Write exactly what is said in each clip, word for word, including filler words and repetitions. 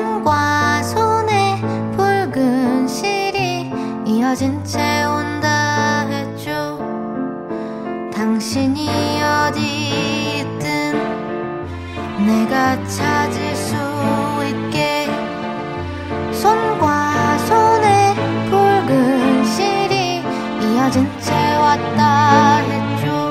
손과 손에 붉은 실이 이어진 채 온다 했죠. 당신이 어디 있든 내가 찾을 수 있게. 손과 손에 붉은 실이 이어진 채 왔다 했죠.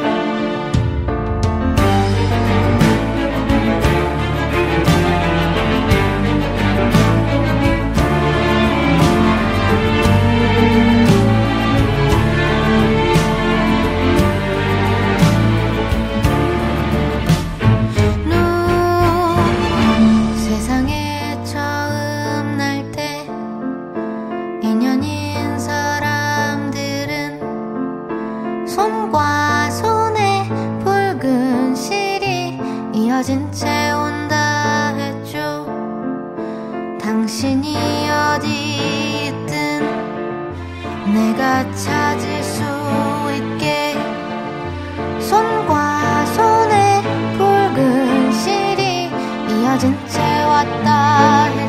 손과 손에 붉은 실이 이어진 채 온다 했죠. 당신이 어디 있든 내가 찾을 수 있게. 손과 손에 붉은 실이 이어진 채 왔다 했죠.